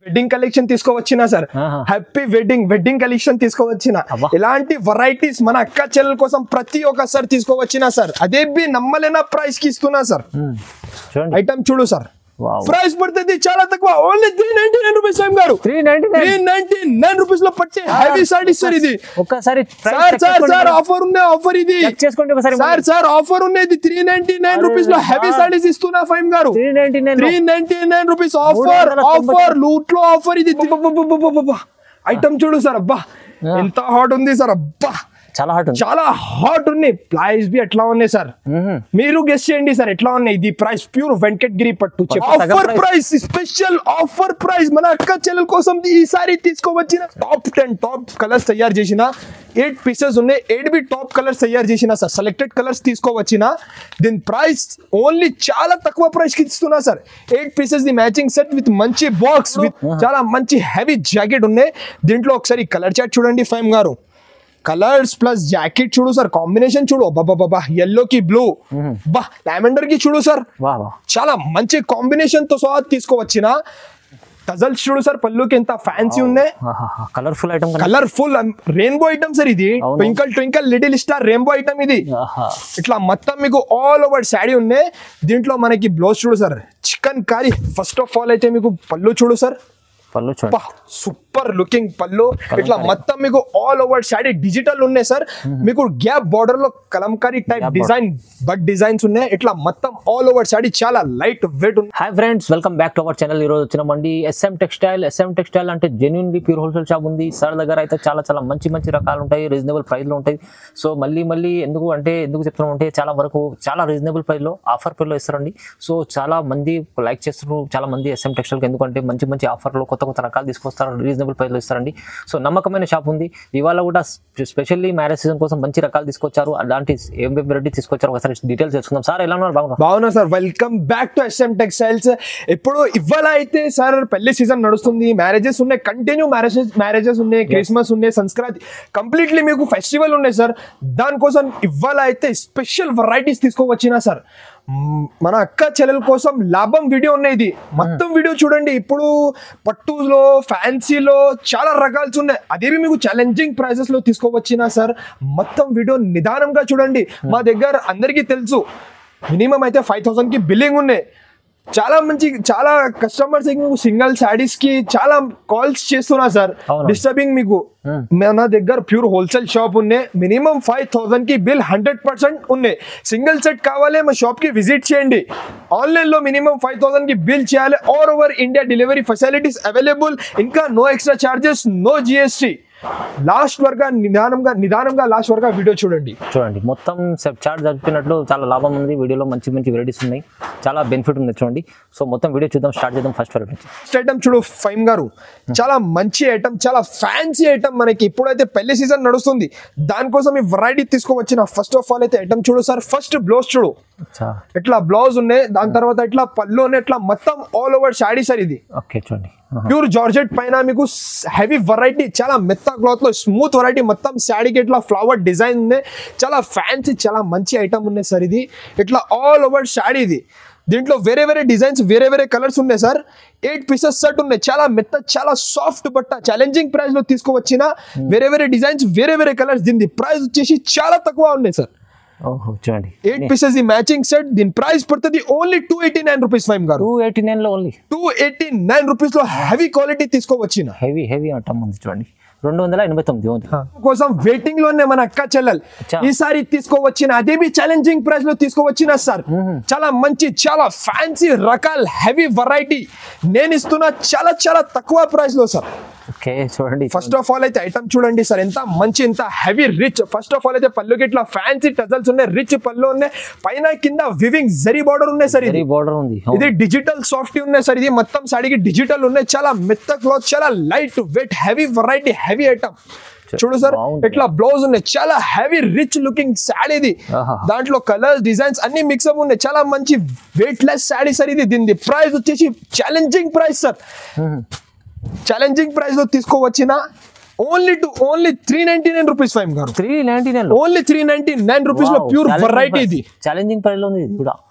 Wedding collection తీసుకోవచ్చినా sir, happy wedding collection తీసుకోవచ్చిన, ఇలాంటి వెరైటీస్ మన అక్క చెల్లెల కోసం ప్రతి ఒక్కసారి తీసుకోవచ్చినా సార్, అదే బి నమ్మలేన ప్రైస్ కి ఇస్తున్నా సార్. ఐటమ్ చూడు సార్, ప్రైస్ పడుతుంది చాలా తక్కువ, ఓన్లీ 399 రూపీస్ టైం గారు. 399 రూపీస్ లో పట్టే హెవీ సారీస్ సార్. ఇది ఒక్కసారి సార్ ఆఫర్ ఉంది, ఆఫర్ ఇది సార్ ఆఫర్ ఉన్నది. 399 రూపీస్ లో హెవీ సారీస్ ఇస్తున్నా ఫైమ్ గారు. 399 రూపీస్ ఆఫర్ లూట్ లో ఆఫర్ ఇది. ఐటమ్ చూడు సార్, అబ్బా ఎంత హాట్ ఉంది సార్, అబ్బా చాలా హాట్ ఉన్నాయి. ప్రైస్ బి ఎట్లా ఉన్నాయి సార్, మీరు గెస్ చేయండి సార్ ఎట్లా ఉన్నాయి. ఇది ప్రైస్ ప్యూర్ వెంకటగిరి పట్టు offer price, special offer price మన అక్క చెల్లెల కోసం ఈసారి తీసుకోవచ్చిన. టాప్ 10 టాప్ కలర్స్ తయారు చేసిన 8 పీసెస్ ఉన్నాయి. 8 బి టాప్ కలర్స్ తయారు చేసిన సార్, సెలెక్టెడ్ కలర్స్ తీసుకోవచ్చిన. దీని ప్రైస్ ఓన్లీ చాలా తక్కువ ప్రైస్ కి ఇస్తున్నా sir. 8 pieces the matching set with మంచి బాక్స్ విత్ చాలా మంచి హెవీ జాకెట్ ఉన్నాయి. దీంట్లో ఒకసారి కలర్ చార్ట్ చూడండి ఫైమ్ గారు. కలర్స్ ప్లస్ జాకెట్ చూడు సార్, కాంబినేషన్ చూడు, బాబా ఎల్లో కి బ్లూ, బా లావెండర్ కి చూడు సార్, చాలా మంచి కాంబినేషన్ తో సహా తీసుకోవచ్చిన. టజల్స్ చూడు సార్, పళ్ళుకి ఎంత ఫ్యాన్సీ ఉన్నాయి, colourful item, colourful rainbow item sir. ఇది twinkle little star rainbow item ఇది. ఇట్లా మొత్తం మీకు ఆల్ ఓవర్ శారీ ఉన్నాయి. దీంట్లో మనకి బ్లౌజ్ చూడు sir, chikankari. First of all అయితే మీకు పళ్ళు చూడు సార్, సూపర్ లుకింగ్ పళ్ళు. ఇట్లా మొత్తం మీకు ఆల్ ఓవర్ శారీ డిజిటల్ ఉన్నాయి సార్. మీకు గ్యాప్ బార్డర్ లో kalamkari type design but designs ఉన్నాయి. ఇట్లా మొత్తం ఆల్ ఓవర్ శారీ చాలా లైట్ వెయిట్ ఉంది. Hi friends, welcome back to our channel. ఈ రోజు వచ్చినామండి SM టెక్స్టైల్ అంటే జెన్యూన్లీ ప్యూర్ హోల్సేల్ షాప్ ఉంది సార్ దగ్గర. అయితే చాలా మంచి రకాలు ఉంటాయి, రీజనబుల్ ప్రైస్ లో ఉంటాయి. సో మళ్ళీ ఎందుకు చెప్తున్నాం అంటే చాలా వరకు చాలా రీజనబుల్ ప్రైస్ లో ఆఫర్ ప్రైస్ లో ఇస్తారండి. సో చాలా మంది లైక్ చేస్తున్నారు, చాలా మంది SM టెక్స్టైల్ ఎందుకంటే మంచి ఆఫర్ లో కొత్త రకాలు తీసుకొస్తారు, రీజనబుల్ ప్రైస్ లో ఇస్తారండి. సో నమ్మకమైన షాప్ ఉంది. ఇవాళ కూడా స్పెషల్లీ మ్యారేజ్ సీజన్ కోసం మంచి రకాలు తీసుకొచ్చారు. అలాంటి ఏం వెరైటీ తీసుకొచ్చారు ఒకసారి డీటెయిల్స్ తెలుసుకుందాం. సార్ ఎలా ఉన్నారు? బాగున్నా sir, welcome back to SM textiles. ఇప్పుడు ఇవాళ అయితే సార్ పెళ్లి సీజన్ నడుస్తుంది, మ్యారేజెస్ ఉన్నాయి, కంటిన్యూ మ్యారేజెస్ ఉన్నాయి, క్రిస్మస్ ఉన్నాయి, సంక్రాంతి, కంప్లీట్లీ మీకు ఫెస్టివల్ ఉన్నాయి సార్. దానికోసం ఇవాళ అయితే స్పెషల్ వెరైటీస్ తీసుకోవచ్చినా సార్. మన అక్క చెల్లెల కోసం లాభం వీడియో ఉన్నాయి. ఇది మొత్తం వీడియో చూడండి. ఇప్పుడు పట్టులో ఫ్యాన్సీలో చాలా రకాలు ఉన్నాయి, అదేవి మీకు ఛాలెంజింగ్ ప్రైజెస్ లో తీసుకోవచ్చినా సార్. మొత్తం వీడియో నిదానంగా చూడండి. మా దగ్గర అందరికీ తెలుసు మినిమం అయితే 5000 కి బిల్లింగ్ ఉన్నాయి. చాలా కస్టమర్స్ మీకు సింగిల్ శారీస్ కి చాలా కాల్స్ చేస్తున్నా సార్, డిస్టర్బింగ్ మీకు. మన దగ్గర ప్యూర్ హోల్సేల్ షాప్ ఉన్నాయి, మినిమం 5000 కి బిల్ 100% ఉన్నాయి. సింగిల్ సెట్ కావాలి మా షాప్ కి విజిట్ చేయండి. ఆన్లైన్ లో మినిమం 5000 కి బిల్ చేయాలి. All over India delivery facilities available. ఇంకా no extra charges, no GST. Last వరకు నిదానంగా లాస్ట్ వరకు వీడియో చూడండి. మొత్తం చార్ట్ జరిపినట్లు చాలా లాభం ఉంది. వీడియోలో మంచి వెరైటీస్ ఉన్నాయి, చాలా బెనిఫిట్ ఉంది చూడండి. సో మొత్తం వీడియో చూద్దాం, స్టార్ట్ చేద్దాం. ఫస్ట్ ఐటమ్ చూడు ఫైమ్ గారు, చాలా మంచి ఐటమ్, చాలా ఫ్యాన్సీ ఐటమ్. మనకి ఇప్పుడైతే పెళ్లి సీజన్ నడుస్తుంది, దానికోసం ఈ వెరైటీ తీసుకోవచ్చిన. ఫస్ట్ ఆఫ్ ఆల్ అయితే ఐటమ్ చూడు సార్, ఫస్ట్ బ్లౌజ్ చూడు, ఇట్లా బ్లౌజ్ ఉన్నాయి. దాని తర్వాత ఇట్లా పళ్ళు ఉన్నాయి, ఇట్లా మొత్తం ఆల్ ఓవర్ శారీ సార్. ఇది చూడండి ప్యూర్ జార్జెట్ పైన మీకు హెవీ వెరైటీ, చాలా మెత్త క్లాత్ లో స్మూత్ వెరైటీ. మొత్తం శారీకి ఇట్లా ఫ్లవర్ డిజైన్ ఉన్నాయి, చాలా ఫ్యాన్సీ, చాలా మంచి ఐటమ్ ఉన్నాయి సార్. ఇది ఇట్లా ఆల్ ఓవర్ శారీ. ఇది దీంట్లో వేరే డిజైన్స్, వేరే కలర్స్ ఉన్నాయి సార్. 8 పీసెస్ సెట్ ఉన్నాయి, చాలా మెత్త, చాలా సాఫ్ట్ బట్ట. ఛాలెంజింగ్ ప్రైస్ లో తీసుకోవచ్చిన వేరే డిజైన్స్, వేరే కలర్స్. దీని ప్రైస్ వచ్చేసి చాలా తక్కువ ఉన్నాయి sir. 8 pieces the matching set. దీని ప్రైస్ పడుతుంది ఓన్లీ 289 రూపీస్ ఫైమ్ గారు. 289 లో ఓన్లీ 289 రూపీస్ లో హెవీ క్వాలిటీ తీసుకోవచ్చిన. హెవీ ఐటమ్ ఉంది చూడండి, 289 కోసం వెయిటింగ్ లోనే మన అక్క చెల్లెల్ ఈసారి తీసుకోవచ్చిన. అదే బి ఛాలెంజింగ్ ప్రైస్ లో తీసుకోవచ్చిన సార్. చాలా మంచి, చాలా ఫ్యాన్సీ రకాల హెవీ వెరైటీ నేను ఇస్తున్నా చాలా తక్కువ ప్రైస్ లో సార్. చూడండి ఫస్ట్ ఆఫ్ ఆల్ అయితే ఐటమ్ చూడండి సార్, ఎంత మంచి, ఎంత heavy rich. First of all అయితే పళ్ళుకి ఇట్లా ఫ్యాన్సీ టజల్స్ ఉన్నాయి, రిచ్ పళ్ళు ఉన్నాయి, పైన కింద వివింగ్ జరీ బార్డర్ ఉన్నాయి సార్. ఇది డిజిటల్ సాఫ్ట్ ఉన్నాయి సార్. ఇది మొత్తం సాడీకి డిజిటల్ ఉన్నాయి, చాలా మెత్త క్లాత్, చాలా light weight, heavy variety, heavy item. చూడు సార్, ఇట్లా బ్లౌజ్ ఉన్నాయి, చాలా హెవీ రిచ్ లుకింగ్ శారీ. ఇది దాంట్లో కలర్స్, డిజైన్స్ అన్ని మిక్సప్ ఉన్నాయి, చాలా మంచి వెయిట్ లెస్ శారీ సార్. ఇది దీని ప్రైస్ వచ్చేసి challenging price sir. Challenging price లో తీసుకోవచ్చిన ఓన్లీ 399 రూపీస్ ఫైమ్ గారు. 399 ఓన్లీ 399 రూపీస్ లో ప్యూర్ వెరైటీ. ఇది ఛాలెంజింగ్ ప్రైస్ లో ఉంది కూడా.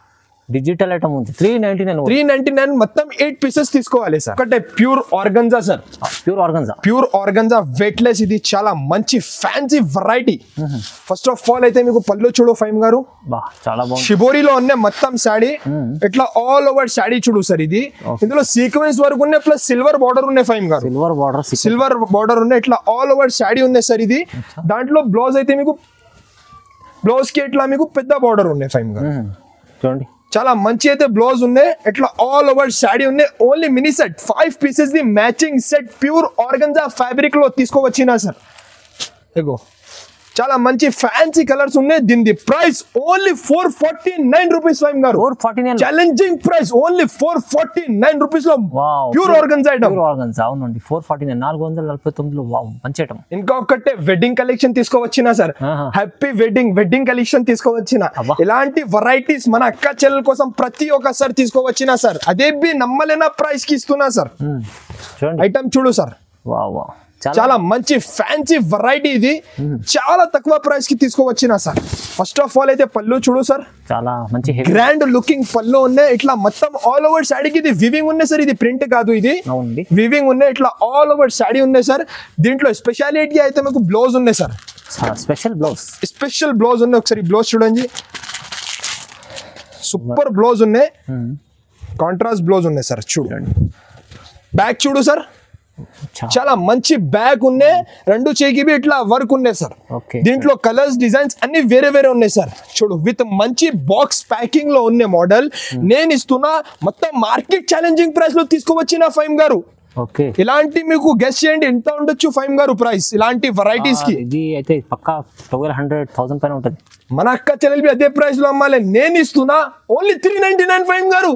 డిజిటల్ ఐటమ్ ఉంది 399 399 మొత్తం 8 పీసెస్ తీసుకోవాలి సార్. ఒకటే pure organza sir, pure organza weightless, ఇది చాలా మంచి fancy variety. First of all అయితే మీకు పళ్ళు చూడు ఫైమ్ గారు, చాలా బాగుంది. షిబోరిలో ఉన్న మొత్తం శాడీ ఇట్లా ఆల్ ఓవర్ శాడీ చూడు సార్. ఇది ఇందులో సీక్వెన్స్ వర్క్ ఉన్నాయి ప్లస్ సిల్వర్ బార్డర్ ఉన్నాయి ఫైమ్ గారు, సిల్వర్ బార్డర్ ఉన్నాయి, ఇట్లా ఆల్ ఓవర్ శాడీ ఉన్నాయి సార్. ఇది దాంట్లో బ్లౌజ్ అయితే మీకు బ్లౌజ్ కి ఇట్లా మీకు పెద్ద బార్డర్ ఉన్నాయి ఫైమ్ గారు చూడండి. చాలా మంచి అయితే బ్లౌజ్ ఉన్నాయి, ఇట్లా ఆల్ ఓవర్ శాడీ ఉన్నాయి. Only mini set 5 pieces the matching set pure organza fabric లో తీసుకోవచ్చినా సార్. ఇగో చాలా మంచి ఫ్యాన్సీ కలర్స్ ఉన్నాయి. దీని ప్రైస్ ఓన్లీ 449 రూపీస్ ఫైమ్ గారు. 449 ఛాలెంజింగ్ ప్రైస్, ఓన్లీ 449 రూపీస్ లో ప్యూర్ ఆర్గంజా ఐటమ్. అవునండి 449 449 లో మంచి ఐటమ్. ఇంకా ఒకటే వెడ్డింగ్ కలెక్షన్ తీసుకోవచ్చినా సార్, హ్యాపీ వెడ్డింగ్ కలెక్షన్ తీసుకోవచ్చినా. ఇలాంటి వెరైటీస్ మన అక్క చెల్లెల కోసం ప్రతి ఒక్కసారి తీసుకోవచ్చినా సార్. అదే బి నమ్మలేనా ప్రైస్ కి ఇస్తున్నా సార్. ఐటమ్ చూడు సార్, చాలా మంచి ఫ్యాన్సీ వెరైటీ, ఇది చాలా తక్కువ ప్రైస్ కి తీసుకోవచ్చినా సార్. ఫస్ట్ ఆఫ్ ఆల్ అయితే పళ్ళు చూడు సార్, చాలా మంచి గ్రాండ్ లుకింగ్ పళ్ళు ఉన్నాయి. ఇట్లా మొత్తం ఆల్ ఓవర్ శాడీకి ఇది వివింగ్ ఉన్నాయి సార్. ఇది ప్రింట్ కాదు, ఇది వివింగ్ ఉన్నాయి. ఇట్లా ఆల్ ఓవర్ శాడీ ఉన్నాయి సార్. దీంట్లో స్పెషాలిటీ అయితే మీకు బ్లౌజ్ ఉన్నాయి సార్, స్పెషల్ బ్లౌజ్ ఉన్నాయి. ఒకసారి బ్లౌజ్ చూడండి, సూపర్ బ్లౌజ్ ఉన్నాయి, కాంట్రాస్ట్ బ్లౌజ్ ఉన్నాయి సార్. చూడండి బ్యాక్ చూడు సార్, చాలా మంచి బ్యాగ్ ఉన్నాయి. రెండు చేయికి ఇట్లా వర్క్ ఉన్నాయి సార్. దీంట్లో కలర్స్ డిజైన్స్ అన్ని వేరే వేరే ఉన్నాయి సార్. చూడు విత్ మంచి బాక్స్ ప్యాకింగ్ లో ఉన్న మోడల్ నేను ఇస్తున్నా. మొత్తం మార్కెట్ ఛాలెంజింగ్ ప్రైస్ లో తీసుకోవచ్చిన ఫైమ్ గారు. ఇలాంటి మీకు గెస్ చేయండి ఎంత ఉండొచ్చు ఫైమ్ గారు ప్రైస్ ఇలాంటి వెరైటీస్ కి? ఇది అయితే పక్కా 1200,000 పైన ఉంటుంది. మన అక్క చెల్లెలు అదే ప్రైస్ లో అమ్మాలి. నేను ఇస్తున్నా ఓన్లీ 399 ఫైమ్ గారు.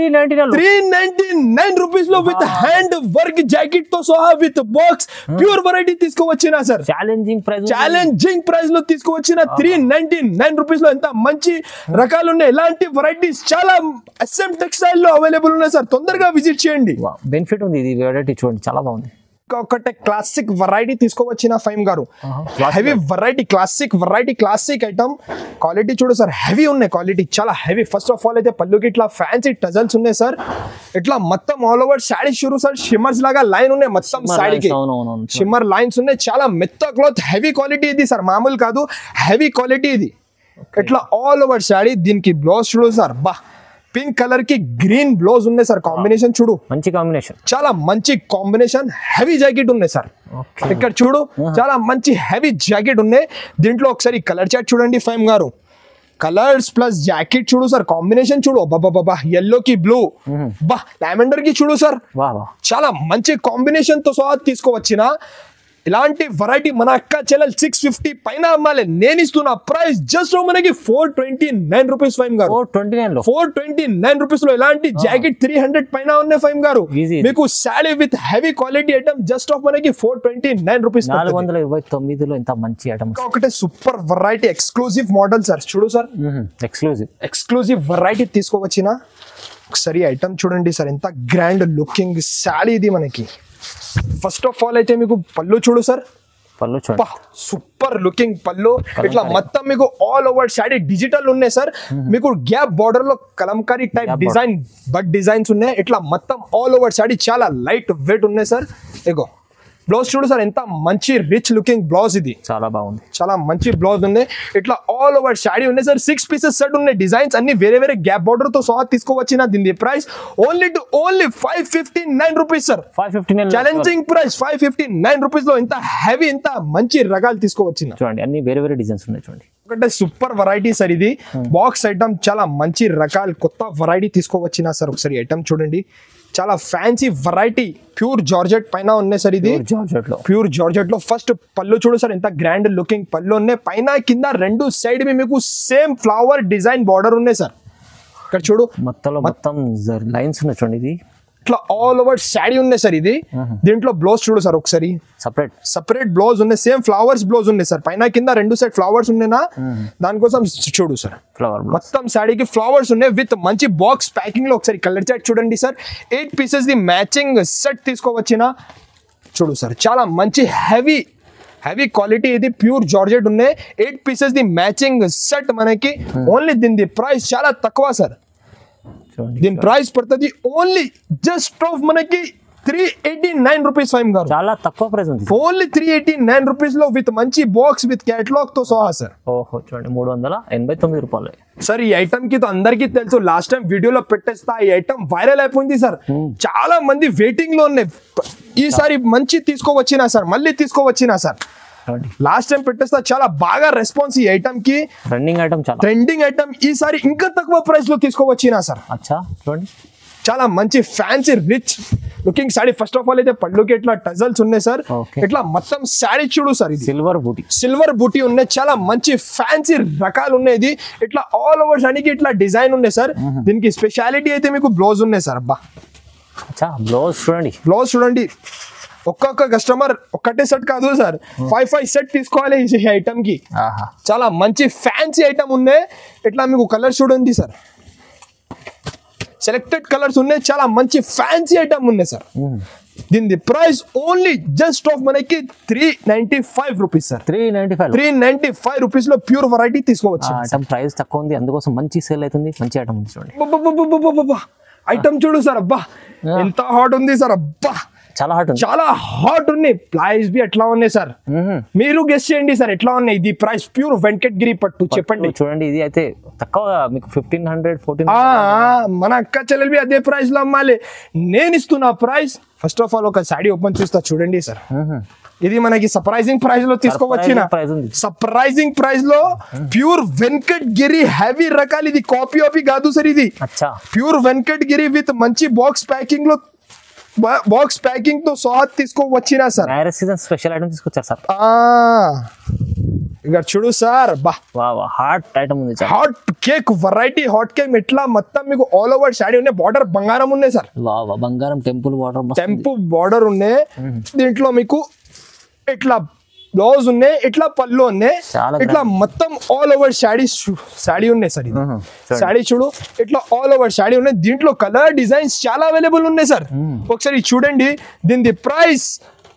399 రూపీస్ లో విత్ హ్యాండ్ వర్క్ జాకెట్ తో సహా విత్ బాక్స్ ప్యూర్ వెరైటీ తీసుకోవచ్చినా సార్. ఛాలెంజింగ్ ప్రైస్ లో తీసుకోవచ్చిన 399 రూపీస్ లో ఎంత మంచి రకాలు ఉన్నాయి. ఇలాంటి వెరైటీస్ చాలా SM టెక్స్టైల్ లో అవైలబుల్ ఉన్నాయి సార్. తొందరగా విజిట్ చేయండి. బెనిఫిట్ ఉంది ఇది వెరైటీ చూడండి, చాలా బాగుంది. ఒకటే క్లాసిక్ వెరైటీ తీసుకోవచ్చిన ఫైమ్ గారు, heavy variety, classic item. Quality చూడు సార్, హెవీ ఉన్నాయి క్వాలిటీ, చాలా హెవీ. ఫస్ట్ ఆఫ్ ఆల్ అయితే పళ్ళుకి ఇట్లా ఫ్యాన్సీ టజల్స్ ఉన్నాయి సార్. ఇట్లా మొత్తం ఆల్ ఓవర్ శాడీ చూడు సార్, షిమ్మర్స్ లాగా లైన్ ఉన్నాయి మొత్తం శాడీకి, షిమ్మర్ లైన్స్ ఉన్నాయి. చాలా మెత్త క్లాత్, హెవీ క్వాలిటీ ఇది సార్, మామూలు కాదు, హెవీ క్వాలిటీ ఇది. ఇట్లా ఆల్ ఓవర్ శాడీ. దీనికి బ్లౌజ్ చూడు సార్, బా పింక్ కలర్ కి గ్రీన్ బ్లౌజ్ ఉన్నాయి సార్. కాంబినేషన్ చూడు, మంచి కాంబినేషన్, చాలా మంచి కాంబినేషన్. హెవీ జాకెట్ ఉన్నాయి సార్. ఇక్కడ చూడు చాలా మంచి హెవీ జాకెట్ ఉన్నాయి. దీంట్లో ఒకసారి కలర్ చార్ట్ చూడండి ఫైమ్ గారు. కలర్స్ ప్లస్ జాకెట్ చూడు సార్, కాంబినేషన్ చూడు, బాబా ఎల్లో కి బ్లూ, బా లావెండర్ కి చూడు సార్, చాలా మంచి కాంబినేషన్ తో సహా తీసుకోవచ్చిన. ఇలాంటి వెరైటీ మన అక్క చెల్లెలు 650 పైన అమ్మాలి. నేను ఇస్తున్న ప్రైస్ జస్ట్ మనకి 429 రూపీస్ ఫైమ్ గారు. 429 రూపీస్ లో ఇలాంటి జాకెట్ 300 పైన ఉన్నాయి ఫైమ్ గారు. మీకు sari with heavy quality item just of మనకి 429 రూపీస్. 429 లో ఎంత మంచి ఐటమ్. ఒకటే super variety exclusive model sir. చూడు సార్, ఎక్స్క్లూజివ్ వెరైటీ తీసుకోవచ్చిన. ఒకసారి ఐటమ్ చూడండి సార్, ఎంత గ్రాండ్ లుకింగ్ శారీ ఇది మనకి. ఫస్ట్ ఆఫ్ ఆల్ అయితే మీకు పళ్ళు చూడు సార్, సూపర్ లుకింగ్ పళ్ళు. ఇట్లా మొత్తం మీకు ఆల్ ఓవర్ శారీ డిజిటల్ ఉన్నాయి సార్. మీకు గ్యాప్ బార్డర్ లో kalamkari type design but designs ఉన్నాయి. ఇట్లా మొత్తం ఆల్ ఓవర్ శారీ చాలా లైట్ వెయిట్ ఉన్నాయి సార్. ఇగో బ్లౌజ్ చూడు సార్, ఎంత మంచి రిచ్ లుకింగ్ బ్లౌజ్ ఇది, చాలా బాగుంది, చాలా మంచి బ్లౌజ్ ఉన్నాయి. ఇట్లా ఆల్ ఓవర్ శారీ ఉన్నాయి సార్. 6 పీసెస్ సెట్ ఉన్నాయి. డిజైన్స్ అన్ని వేరే వేరే గ్యాప్ బార్డర్ తో సహా తీసుకోవచ్చిన. దీని price only 559 rupees sir. 559 challenging price 559 rupees లో ఇంత హెవీ, ఇంత మంచి రకాలు తీసుకోవచ్చిన. చూడండి అన్ని వేరే వేరే డిజైన్స్ ఉన్నాయి చూడండి. ఒకటే సూపర్ వెరైటీ సార్ ఇది. బాక్స్ ఐటమ్ చాలా మంచి రకాలు, కొత్త వెరైటీ తీసుకోవచ్చిన సార్. ఒకసారి ఐటమ్ చూడండి, చాలా ఫ్యాన్సీ వెరైటీ ప్యూర్ జార్జెట్ పైన ఉన్నాయి సార్. ఇది ప్యూర్ జార్జెట్ లో ఫస్ట్ పళ్ళు చూడు సార్, ఎంత గ్రాండ్ లుకింగ్ పళ్ళు ఉన్నాయి. పైన కింద రెండు సైడ్ మీకు సేమ్ ఫ్లవర్ డిజైన్ బార్డర్ ఉన్నాయి సార్. ఇక్కడ చూడు మొత్తం లైన్స్ ఉన్నాయి చూడండి. ఇది ఇట్లా ఆల్ ఓవర్ శారీ ఉన్నాయి సార్. ఇది దీంట్లో బ్లౌజ్ చూడు సార్, ఒకసారి సపరేట్ బ్లౌజ్ ఉన్నాయి. సేమ్ ఫ్లవర్స్ బ్లౌజ్ ఉన్నాయి సార్. పైన కింద రెండు సైడ్ ఫ్లవర్స్ ఉన్నాయినా, దానికోసం చూడు సార్, మొత్తం శారీకి ఫ్లవర్స్ ఉన్నాయి విత్ మంచి బాక్స్ ప్యాకింగ్ లో. ఒకసారి కలర్ చార్ట్ చూడండి sir. 8 pieces the matching set తీసుకోవచ్చిన. చూడు సార్, చాలా మంచి హెవీ క్వాలిటీ ఇది, ప్యూర్ జార్జెట్ ఉన్నాయి. 8 పీసెస్ ది మ్యాచింగ్ సెట్ మనకి. ఓన్లీ దీని ప్రైస్ చాలా తక్కువ సార్. చూడండి దీని ప్రైస్ పడుతుంది ఓన్లీ జస్ట్ ఆఫ్ మనకి 389 రూపీస్ ఫైమ్ గారు. చాలా తక్కువ ప్రైస్ ఉంది. ఓన్లీ 389 రూపీస్ లో విత్ మంచి బాక్స్ విత్ కేటలాగ్ తో సహా సార్. ఓహో చూడండి 389 రూపాయలు సార్. ఈ ఐటమ్ కి అందరికీ తెలుసు, లాస్ట్ టైం వీడియోలో పెట్టేస్తా ఈ ఐటమ్ వైరల్ అయిపోయింది సార్. చాలా మంది వెయిటింగ్ లో ఉన్నాయి. ఈసారి మంచి తీసుకోవచ్చినా సార్, మళ్ళీ తీసుకోవచ్చినా సార్. లాస్ట్ టైం పెట్టేస్తా చాలా బాగా రెస్పాన్స్ ఈ ఐటమ్ కి. ట్రెండింగ్ ఐటమ్ ఈసారి ఇంకా తక్కువ ప్రైస్ లో తీసుకోవచ్చినా సార్. అచ్చా చూడండి చాలా మంచి fancy rich looking sari. First of all అయితే పళ్ళుకి ఇట్లా టజల్స్ ఉన్నాయి సార్. ఇట్లా మొత్తం సారీ చూడు సార్, ఇది సిల్వర్ బూటీ ఉన్నాయి. చాలా మంచి ఫ్యాన్సీ రకాలు ఉన్నాయి. ఇది ఇట్లా ఆల్ ఓవర్ సారీకి ఇట్లా డిజైన్ ఉన్నాయి సార్. దీనికి స్పెషాలిటీ అయితే మీకు బ్లౌజ్ ఉన్నాయి సార్. అబ్బా బ్లౌజ్ చూడండి. ఒక్కొక్క కస్టమర్ ఒక్కటే సెట్ కాదు సార్, 5 సెట్ తీసుకోవాలి ఈ ఐటమ్ కి. చాలా మంచి ఫ్యాన్సీ ఐటమ్ ఉన్నాయి. ఇట్లా మీకు కలర్ చూడండి సార్, సెలెక్టెడ్ కలర్స్ ఉన్నాయి. చాలా మంచి ఫ్యాన్సీ ఐటమ్ ఉన్నాయి సార్. దీని ప్రైస్ ఓన్లీ జస్ట్ ఆఫ్ మనకి 395 రూపీస్ సార్. 395 రూపీస్ లో ప్యూర్ వెరైటీ తీసుకోవచ్చు. ప్రైస్ తక్కువ ఉంది, అందుకోసం మంచి సేల్ అవుతుంది. మంచి ఐటమ్ ఉంది చూడండి. ఐటమ్ చూడు సార్. అబ్బా ఎంత హాట్ ఉంది సార్. అబ్బా చాలా హాట్ ఉన్నాయి. ప్రైస్ బి ఎట్లా ఉన్నాయి సార్, మీరు గెస్ చేయండి సార్ ఎట్లా ఉన్నాయి. ఇది ప్రైస్ ప్యూర్ వెంకటగిరి పట్టు. చెప్పండి చూడండి. ఇది అయితే తక్కువ మీకు 1500 మన అక్క చెల్లెలు బి అదే ప్రైస్ లో అమ్మాలి. నేను ఇస్తున్నా ప్రైస్. ఫస్ట్ ఆఫ్ ఆల్ ఒక సాడీ ఓపెన్ చూస్తా చూడండి సార్. ఇది మనకి సర్ప్రైజింగ్ ప్రైస్ లో తీసుకోవచ్చిన సర్ప్రైజింగ్ ప్రైస్ లో ప్యూర్ వెంకటగిరి హెవీ రకాలు. ఇది కాపీ కాదు సార్, ఇది ప్యూర్ వెంకటగిరి విత్ మంచి బాక్స్ ప్యాకింగ్ తో సహా తీసుకోవచ్చినా సార్. స్పెషల్ ఐటమ్ తీసుకొచ్చారు సార్. ఇక చూడు సార్. హాట్ ఐటమ్ ఉంది. Hot cake variety. Hot cake ఇట్లా మొత్తం మీకు ఆల్ ఓవర్ సాడీ ఉన్నాయి. బార్డర్ బంగారం ఉన్నాయి సార్. బంగారం టెంపుల్ బార్డర్ ఉన్నాయి. దీంట్లో మీకు ఇట్లా బ్లౌజ్ ఉన్నాయి, ఇట్లా పళ్ళు ఉన్నాయి. ఇట్లా మొత్తం ఆల్ ఓవర్ సాడీ ఉన్నాయి సార్. ఇది సాడీ చూడు, ఇట్లా ఆల్ ఓవర్ సాడీ ఉన్నాయి. దీంట్లో కలర్ డిజైన్స్ చాలా అవైలబుల్ ఉన్నాయి సార్. ఒకసారి చూడండి. దీని ప్రైస్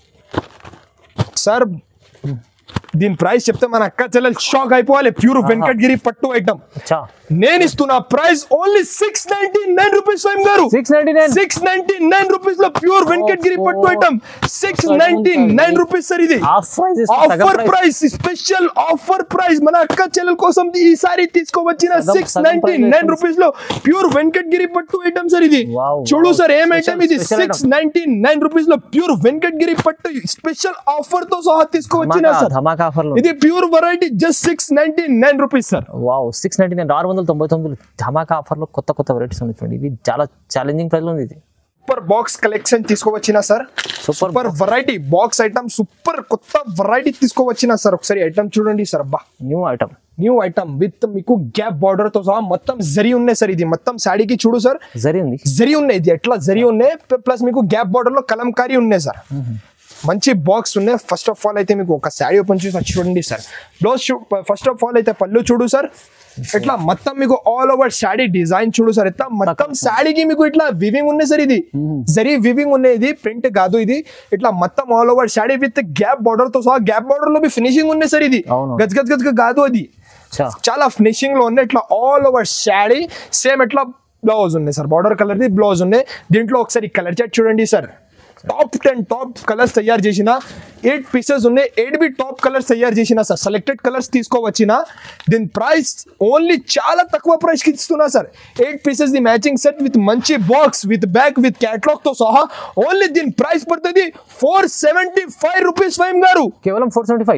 సార్, దీని ప్రైస్ చెప్తే మన అక్క చెల్లెలు షాక్ అయిపోవాలి. ప్యూర్ వెంకటగిరి పట్టు ఐటమ్. నేను ఇస్తున్నా ప్రైస్ ఓన్లీ 699 రూపీస్ స్వయం గారు. 699 రూపీస్ లో ప్యూర్ వెంకటగిరి పట్టు ఐటమ్. 699 rupees sir. ఇది offer price, special offer price మన అక్క చెల్లెల కోసం ఈసారి తీసుకోవచ్చిన 699 రూపీస్ లో ప్యూర్ వెంకటగిరి పట్టు ఐటమ్ సార్. ఇది చూడు సార్ ఏం ఐటమ్ ఇది. 699 రూపీస్ లో ప్యూర్ వెంకటగిరి పట్టు స్పెషల్ ఆఫర్ తో సహా తీసుకోవచ్చిన సార్. ఇది pure variety just 699 rupees sir. 699 699 ధమాకా ఆఫర్ లో కొత్త వెరైటీస్ ఉన్నాయి. ఇది చాలా ఛాలెంజింగ్ ప్రైస్ లో ఉంది. ఇది సూపర్ బాక్స్ కలెక్షన్ తీసుకోవచ్చినా sir. Super variety box item, super కొత్త వెరైటీ తీసుకోవచ్చినా సార్. ఒకసారి ఐటమ్ చూడండి సార్. అబ్బా న్యూ ఐటమ్ విత్ మీకు గ్యాప్ బార్డర్ తో సహా మొత్తం జరీ ఉన్నాయి సార్. ఇది మొత్తం సాడీకి చూడు సార్, జరీ ఉన్నాయి. ఇది ఎట్లా జరీ ఉన్నాయి, ప్లస్ మీకు గ్యాప్ బార్డర్ లో కలంకారీ ఉన్నాయి సార్. మంచి బాక్స్ ఉన్నాయి. ఫస్ట్ ఆఫ్ ఆల్ అయితే మీకు ఒక శారీ ఓపెన్ చేసి చూడండి sir. Blouse first of all అయితే పళ్ళు చూడు సార్. ఇట్లా మొత్తం మీకు ఆల్ ఓవర్ శారీ డిజైన్ చూడు సార్. ఇట్లా మొత్తం శారీకి మీకు ఇట్లా వివింగ్ ఉన్నాయి సార్. ఇది జరీ వివింగ్ ఉన్నాయి, ఇది ప్రింట్ కాదు. ఇది ఇట్లా మొత్తం all over sari with gap border తో సహా. గ్యాప్ బార్డర్ లో ఫినిషింగ్ ఉన్నాయి సార్. ఇది గజ్ కాదు, అది చాలా ఫినిషింగ్ లో ఉన్నాయి. ఇట్లా ఆల్ ఓవర్ శారీ సేమ్ ఇట్లా బ్లౌజ్ ఉన్నాయి సార్. బార్డర్ కలర్ ది బ్లౌజ్ ఉన్నాయి. దీంట్లో ఒకసారి కలర్ చార్ట్ చూడండి సార్. టాప్ 10 టాప్ కలర్స్ తయారు చేసిన 8 పీసెస్ ఉన్నాయి. 8 బి టాప్ కలర్స్ తయారు చేసిన సార్. Selected colours తీసుకోవచ్చిన. దీని ప్రైస్ ఓన్లీ చాలా తక్కువ ప్రైస్ కి ఇస్తున్నా sir. 8 pieces the matching set with మంచి box with bag with catalogue తో సహా. ఓన్లీ దీని ప్రైస్ పడుతుంది 475 రూపీస్ స్వయం గారు. కేవలం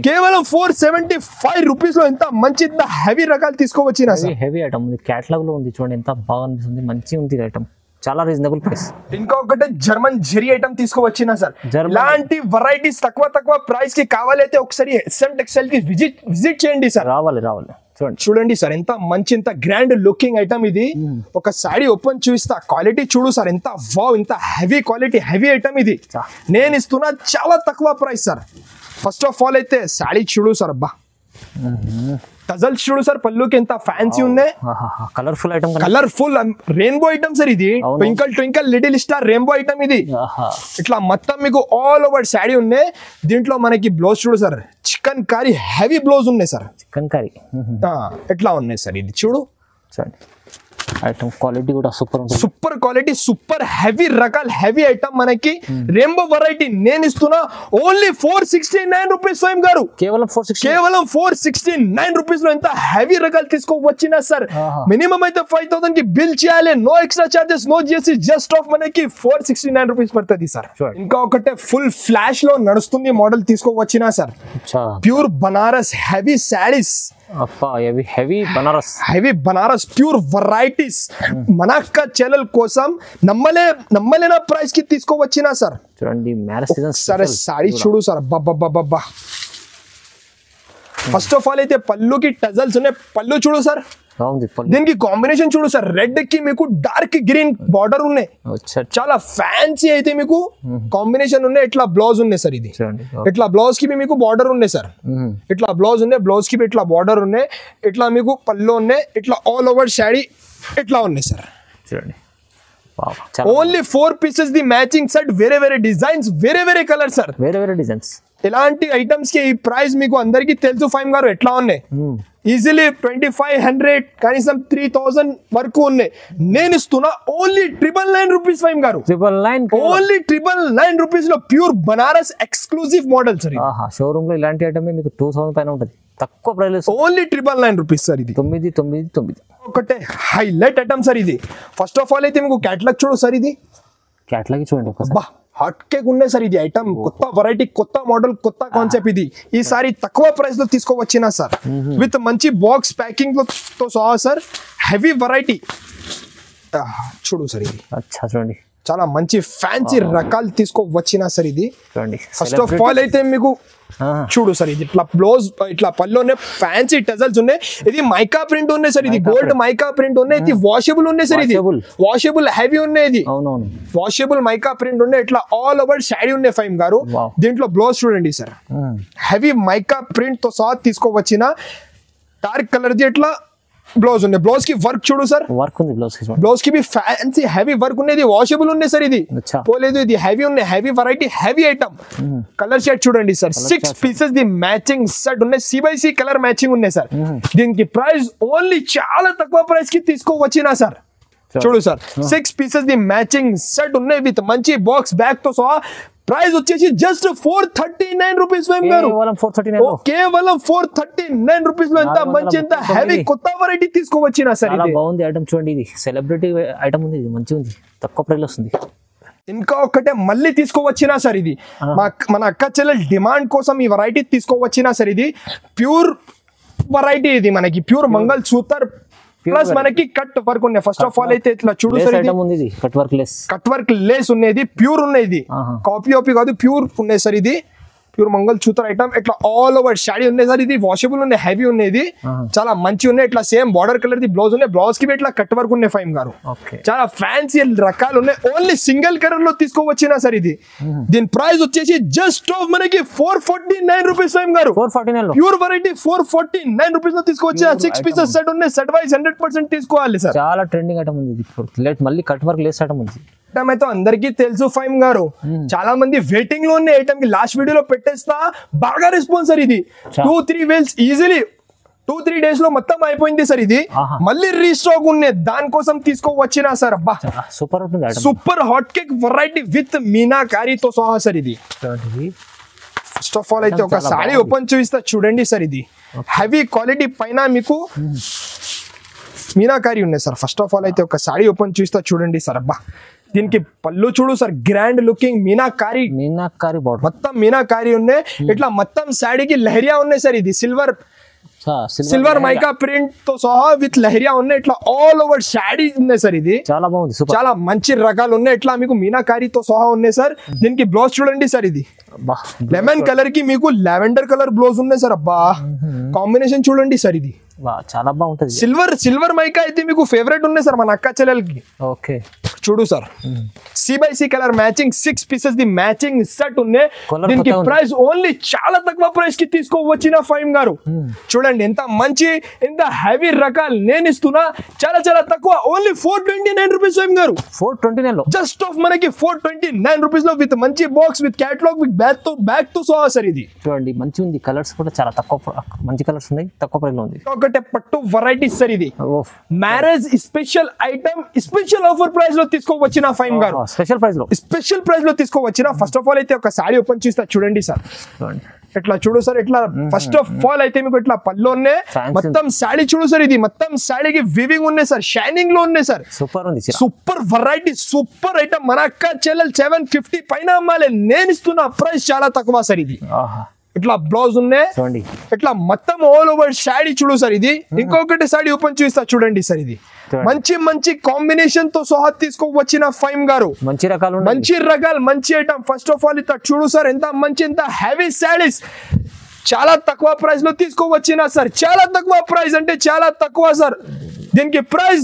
475 రూపీస్ లో ఎంత మంచి ఇంత హెవీ రకాలు తీసుకోవచ్చిన సార్. హెవీ ఐటమ్ ఉంది, క్యాటలాగ్ లో ఉంది చూడండి. ఎంత బాగా అనిపిస్తుంది, మంచి ఉంది ఐటమ్. చాలా రీజనబుల్ ప్రైస్. ఇంకొకటి జర్మన్ జెరీ ఐటమ్ తీసుకోవచ్చినా సార్. ఇలాంటి వెరైటీస్ తక్కువ ప్రైస్ కి కావాలైతే ఒకసారి SM టెక్స్టైల్ కి విజిట్ చేయండి సార్. రావాలి చూడండి సార్. ఎంత మంచి ఇంత గ్రాండ్ లుకింగ్ ఐటమ్ ఇది. ఒక సారీ ఓపెన్ చూపిస్తా. క్వాలిటీ చూడు సార్. ఎంత వావ్, ఇంత హెవీ క్వాలిటీ హెవీ ఐటమ్ ఇది. నేను ఇస్తున్నా చాలా తక్కువ price sir. First of all అయితే సారీ చూడు సార్. అబ్బా టజల్స్ చూడు సార్. పళ్ళుకి ఎంత ఫ్యాన్సీ ఉన్నాయి. Colourful item, colourful rainbow item sir. ఇది twinkle little star rainbow item. ఇది ఇట్లా మొత్తం మీకు ఆల్ ఓవర్ శారీ ఉన్నాయి. దీంట్లో మనకి బ్లౌజ్ చూడు sir. Chikankari heavy blouse ఉన్నాయి సార్. చికెన్ కారీ ఎట్లా ఉన్నాయి సార్. ఇది చూడు ఐటమ్ క్వాలిటీ కూడా సూపర్ ఉంటుంది. సూపర్ క్వాలిటీ, సూపర్ హెవీ రకాల హెవీ ఐటమ్ మనకి రెయిన్బో వెరైటీ నేను ఇస్తున్నా ఓన్లీ 469 రూపీస్. స్వయం గారు కేవలం 469 రూపీస్ లో ఎంత హెవీ రకాలు తీసుకోవచ్చినా సార్ మినిమం అయితే 5000 కి బిల్ చేయాలి. No extra charges, no GST, just of మనకి 469 రూపీస్ పడుతుంది సార్. ఇంకా ఒకటే ఫుల్ ఫ్లాష్ లో నడుస్తుంది మోడల్ తీసుకోవచ్చినా sir. Pure Banaras heavy saris, heavy Banaras pure varieties మన అక్క చెల్లెల కోసం నమ్మలేన ప్రైస్ కి తీసుకోవచ్చినా సార్. చూడండి సరే సారీ చూడు సార్. బాబా ఫస్ట్ ఆఫ్ ఆల్ అయితే పళ్ళుకి టజల్స్ ఉన్నాయి. పళ్ళు చూడు సార్, దీనికి కాంబినేషన్ చూడు సార్. రెడ్ కి మీకు డార్క్ గ్రీన్ బార్డర్ ఉన్నాయి, చాలా ఫ్యాన్సీ అయితే మీకు కాంబినేషన్ ఉన్నాయి. ఇట్లా బ్లౌజ్ ఉన్నాయి సార్. ఇది ఇట్లా బ్లౌజ్ కి మీకు బార్డర్ ఉన్నాయి సార్. ఇట్లా బ్లౌజ్ ఉన్నాయి, బ్లౌజ్ కి ఇట్లా బార్డర్ ఉన్నాయి. ఇట్లా మీకు పళ్ళు ఉన్నాయి. ఇట్లా ఆల్ ఓవర్ శారీ ఇట్లా ఉన్నాయి సార్. చూడండి only 4 pieces the matching set, వేరే డిజైన్స్, వేరే కలర్ సార్, వేరే డిజైన్స్. ఇలాంటి ఐటమ్స్ కి ఈ ప్రైస్ మీకు అందరికి తెలుసు ఫైమ్ గారు ఎట్లా ఉన్నాయి. ఈజీలీ 2500 కనీసం 3000 వరకు ఉన్నాయి. నేను ఇస్తున్నా ఓన్లీ 999 రూపీస్ ఫైమ్ గారు. 999 ఓన్లీ 999 రూపీస్ లో pure Banaras exclusive model sir. Showroom లో ఇలాంటి ఐటమ్ మీకు 2000 పైన ఉంటుంది, తక్కువ ప్రైస్. Only 999 rupees sir. ఇది 999 ఒకటే హైలైట్ ఐటమ్ సార్. ఇది ఫస్ట్ ఆఫ్ ఆల్ అయితే మీకు క్యాటలాగ్ చూడు సార్. ఇది క్యాటలాగ్ చూడండి, హాట్ కేక్ ఉన్నాయి సార్. ఇది ఐటమ్ కొత్త వెరైటీ, కొత్త మోడల్, కొత్త కాన్సెప్ట్. ఇది ఈసారి తక్కువ ప్రైస్ లో తీసుకోవచ్చినా సార్, విత్ మంచి బాక్స్ ప్యాకింగ్ తో సహా సార్. హెవీ వెరైటీ చూడు సార్. ఇది చూడండి చాలా మంచి ఫ్యాన్సీ రకాలు తీసుకోవచ్చినా సార్. ఇది ఫస్ట్ ఆఫ్ ఆల్ అయితే మీకు చూడు సార్. ఇది ఇట్లా బ్లౌజ్, ఇట్లా పళ్ళునే ఫ్యాన్సీ టజల్స్ ఉన్నాయి. ఇది మైకా ప్రింట్ ఉన్నాయి సార్. ఇది గోల్డ్ మైకా ప్రింట్ ఉన్నాయి. ఇది వాషబుల్ ఉన్నాయి సార్. ఇది వాషబుల్ హెవీ ఉన్నాయి. ఇది వాషబుల్ మైకా ప్రింట్ ఉన్నాయి. ఇట్లా ఆల్ ఓవర్ శారీ ఉన్నాయి ఫైమ్ గారు. దీంట్లో బ్లౌజ్ చూడండి సార్. హెవీ మైకా ప్రింట్ తో సహా తీసుకోవచ్చిన డార్క్ కలర్ ది ఇట్లా బ్లౌజ్ ఉన్నాయి. బ్లౌజ్ కి వర్క్ చూడు సార్, వర్క్ ఉంది బ్లౌజ్ కి ఫ్యాన్సీ హెవీ వర్క్ ఉన్నాయి. వాషబుల్ ఉన్నాయి సార్. ఇది పోలేదు, ఇది హెవీ ఉన్నాయి. Heavy variety, heavy item. Colour chart చూడండి sir. 6 pieces the matching set ఉన్నాయి. C/C కలర్ మ్యాచింగ్ ఉన్నాయి సార్. దీనికి ప్రైస్ ఓన్లీ చాలా తక్కువ ప్రైస్ కి తీసుకోవచ్చినా సార్. చూడు sir, 6 pieces the matching set ఉన్నాయి విత్ మంచి బాక్స్ బ్యాగ్ తో సహా. ప్రైస్ వచ్చేసి జస్ట్ 439 రూపీస్ గారు. కేవలం 439 రూపీస్ లో ఎంత మంచి, ఎంత హెవీ కొత్త వెరైటీ తీసుకోవచ్చినా సార్. బాగుంది ఐటమ్ చూడండి. ఇది సెలబ్రిటీ ఐటమ్ ఉంది, ఇది మంచిగా ఉంది, తక్కువ ప్రైస్ లో వస్తుంది. ఇంకా ఒకటే మళ్ళీ తీసుకోవచ్చినా సార్. ఇది మన అక్క చెల్లెల డిమాండ్ కోసం ఈ వెరైటీ తీసుకోవచ్చినా సార్. ఇది ప్యూర్ వెరైటీ. ఇది మనకి ప్యూర్ మంగళ సూత్ర ప్లస్ మనకి కట్ వర్క్ ఉన్నాయి. ఫస్ట్ ఆఫ్ ఆల్ అయితే ఇట్లా చూడు సార్. కట్ వర్క్ లేస్ ఉన్నది, ప్యూర్ ఉన్నది, కాపీ కాదు, ప్యూర్ ఉన్నాయి సార్. ఇది ప్యూర్ మంగళ సూత్ర ఐటమ్. ఇట్లా ఆల్ ఓవర్ శారీ ఉన్నాయి సార్. ఇది వాషబుల్ ఉన్నాయి, హెవీ ఉన్నది, చాలా మంచి ఉన్నాయి. ఇట్లా సేమ్ బార్డర్ కలర్ ది బ్లౌజ్ ఉన్నాయి. బ్లౌజ్ కి ఇట్లా కట్ వర్క్ ఉన్నాయి ఫైమ్ గారు. చాలా ఫ్యాన్సీ రకాలు ఉన్నాయి. ఓన్లీ సింగిల్ కలర్ లో తీసుకోవచ్చినా సార్. ఇది దీని ప్రైస్ వచ్చేసి జస్ట్ ఆఫ్ మనకి 449 రూపీస్ ఫైమ్ గారు. 449 ప్యూర్ వెరైటీ 449 రూపీస్ లో తీసుకోవచ్చా. 6 పీసెస్ సెట్ ఉన్నాయి. సెట్ వైజ్ 100% తీసుకోవాలి సార్. చాలా ట్రెండింగ్ ఐటమ్ ఉంది. మళ్ళీ కట్ వర్క్ లేస్ ఐటమ్ ఉంది. అయితే అందరికీ తెలుసు ఫైమ్ గారు, చాలా మంది వెయిటింగ్ లో ఉన్న ఐటమ్ కి లాస్ట్ వీడియోలో పెట్టేస్తా. బాగా రెస్పాన్స్ సార్. ఇది 2-3 వేల్స్ ఈజీలీ 2-3 డేస్ లో మొత్తం అయిపోయింది సార్. ఇది మళ్ళీ రీస్టాక్ ఉన్నాయి, దానికోసం తీసుకోవచ్చినా సార్. అబ్బా super super hot cake variety with మీనాకారీతో సహా సార్. ఇది ఫస్ట్ ఆఫ్ ఆల్ అయితే ఒక సారీ ఓపెన్ చూపిస్తా చూడండి సార్. ఇది హెవీ క్వాలిటీ పైన మీకు మీనాకారీ ఉన్నాయి సార్. ఫస్ట్ ఆఫ్ ఆల్ అయితే ఒక సారీ ఓపెన్ చూపిస్తా చూడండి సార్. అబ్బా దీనికి పళ్ళు చూడు sir, grand looking meenakari border, మొత్తం మీనాకారీ ఉన్నాయి. ఇట్లా మొత్తం సాడీకి లహరియా ఉన్నాయి సార్. ఇది సిల్వర్ మైకా ప్రింట్ తో సహా విత్ లహరియా ఉన్నాయి. ఇట్లా ఆల్ ఓవర్ శాడీ ఉన్నాయి సార్. ఇది చాలా బాగుంది, చాలా మంచి రకాలు ఉన్నాయి. ఇట్లా మీకు మీనాకారీతో సహా ఉన్నాయి సార్. దీనికి బ్లౌజ్ చూడండి సార్. ఇది లెమన్ కలర్ కి మీకు లావెండర్ కలర్ బ్లౌజ్ ఉన్నాయి సార్. అబ్బా కాంబినేషన్ చూడండి సార్. ఇది చాలా బాగుంటుంది. సిల్వర్ మైకా అయితే మీకు ఫేవరెట్ ఉన్నాయి సార్ మన అక్క చెల్లెలకి. ఓకే చూడు sir see colour matching 6 pieces the matching set ఉన్నాయి. దీనికి ప్రైస్ ఓన్లీ చాలా తక్కువ ప్రైస్ కి తీసుకోవచ్చిన ఫైమ్ గారు. చూడండి ఎంత మంచి ఎంత హెవీ రకాలు నేను ఇస్తున్నా చాలా చాలా తక్కువ ఓన్లీ 429 రూపీస్ ఫైమ్ గారు. 429 లో జస్ట్ ఆఫ్ మనకి 429 రూపీస్ లో విత్ మంచి box with catalogue with back తో సహా సార్. ఇది చూడండి మంచి ఉంది, కలర్స్ కూడా చాలా తక్కువ మంచి కలర్స్ ఉన్నాయి, తక్కువ ప్రైస్ లో ఉంది. ఒకటే పట్టు వెరైటీస్ సార్. ఇది marriage special item special offer price లో తీసుకోవచ్చిన ఫైమ్ గారు. స్పెషల్ ప్రైస్ లో తీసుకోవచ్చిన. ఫస్ట్ ఆఫ్ ఆల్ అయితే ఒక సారీ ఓపెన్ చేస్తా చూడండి సార్. ఇట్లా చూడు సార్, ఇట్లా ఫస్ట్ ఆఫ్ ఆల్ అయితే మీకు ఇట్లా పల్లోనే మొత్తం సాడీ చూడు సార్. ఇది మొత్తం సాడీకి వివింగ్ ఉన్నాయి సార్, షైనింగ్ లో ఉన్నాయి సార్. సూపర్ ఉంది, సూపర్ వెరైటీ, సూపర్ ఐటమ్. మన అక్క చెల్లెలు 750 పైన అమ్మాలి, నేను ఇస్తున్న ప్రైస్ చాలా తక్కువ సార్. ఇది ఇట్లా బ్లౌజ్ ఉన్నాయి, ఇట్లా మొత్తం ఆల్ ఓవర్ సాడీ చూడు సార్. ఇది ఇంకొకటి సాడీ ఓపెన్ చేస్తా చూడండి సార్. ఇది మంచి మంచి కాంబినేషన్ తో సహా తీసుకోవచ్చిన ఫైమ్ గారు. మంచి రకాలు మంచి ఐటమ్. ఫస్ట్ ఆఫ్ ఆల్ ఇట్లా చూడు సార్, ఎంత మంచి ఎంత హెవీ సాడీస్ చాలా తక్కువ ప్రైస్ లో తీసుకోవచ్చిన సార్. చాలా తక్కువ ప్రైస్ అంటే చాలా తక్కువ సార్. దీనికి ప్రైస్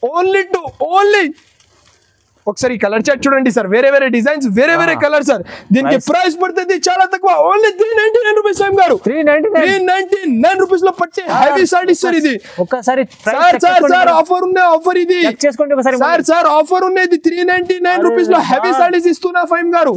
ఓన్లీ ఒకసారి కలర్ చార్ట్ చూడండి సార్. వేరే డిజైన్స్ వేరే కలర్ సార్. దీనికి ప్రైస్ పడుతుంది చాలా తక్కువ ఓన్లీ 399 రూపీస్ ఫైమ్ గారు. 399 రూపీస్ లో పట్టే హెవీ సారీస్ సార్. ఇది ఒక్కసారి సార్ ఆఫర్ ఉంది, ఆఫర్ ఇది సార్ ఆఫర్ ఉంది. 399 రూపీస్ లో హెవీ సారీస్ ఇస్తున్నా ఫైమ్ గారు.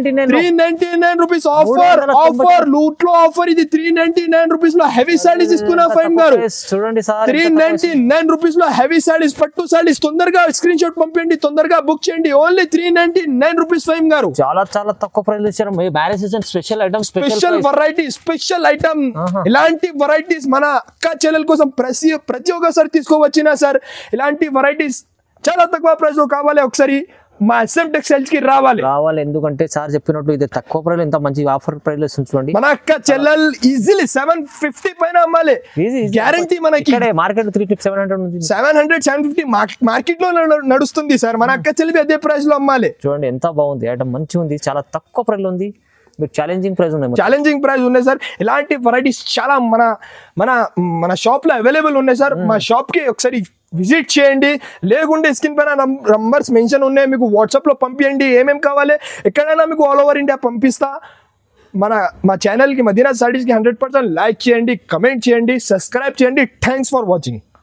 399 రూపీస్ ఆఫర్ లూట్ లో ఆఫర్. ఇది 399 రూపీస్ లో హెవీ సారీస్ ఇస్తున్నా ఫైమ్ గారు. చూడండి సార్, 399 రూపీస్ లో హెవీ సారీస్, పట్టు సారీస్. తొందరగా స్క్రీన్ షాట్ పంపించండి, తొందరగా బుక్ చేయండి. ఓన్లీ 399 రూపీస్ ఫైమ్ గారు. చాలా తక్కువ ప్రైస్ ఇచ్చారు. Marriage season special item, special variety, special item. ఇలాంటి వెరైటీస్ మన అక్క చెల్లెల కోసం ప్రతి ఒక్కసారి తీసుకోవచ్చినా సార్. ఇలాంటి వెరైటీస్ చాలా తక్కువ ప్రైస్ లో కావాలి, ఒకసారి మా SM టెక్స్టైల్స్ కి రావాలి. ఎందుకంటే సార్ చెప్పినట్టు ఇది తక్కువ ప్రైస్ ఇంత మంచి ఆఫర్ ప్రైస్ లో చూడండి. మన అక్క చెల్లెలు ఈజీలీ 750 పైన అమ్మాలి, గ్యారంటీ. మనకి మార్కెట్ 750 మార్కెట్ లో నడుస్తుంది సార్. మన అక్క చెల్లి అదే ప్రైస్ లో అమ్మాలి. చూడండి ఎంత బాగుంది ఐటమ్, మంచిగా ఉంది, చాలా తక్కువ ప్రైస్ లో ఉంది. ఛాలెంజింగ్ ప్రైస్ ఉన్నాయి సార్. ఇలాంటి వెరైటీస్ చాలా మన షాప్ లో అవైలబుల్ ఉన్నాయి సార్. మా షాప్ కి ఒకసారి విజిట్ చేయండి, లేకుంటే స్క్రీన్ పైన నంబర్స్ మెన్షన్ ఉన్నాయి, మీకు వాట్సాప్ లో పంపించండి. ఏమేమి కావాలి ఎక్కడైనా మీకు ఆల్ ఓవర్ ఇండియా పంపిస్తా. మా ఛానల్ కి మదీనా సారీస్ కి 100% లైక్ చేయండి, కమెంట్ చేయండి, సబ్స్క్రైబ్ చేయండి. Thanks for watching.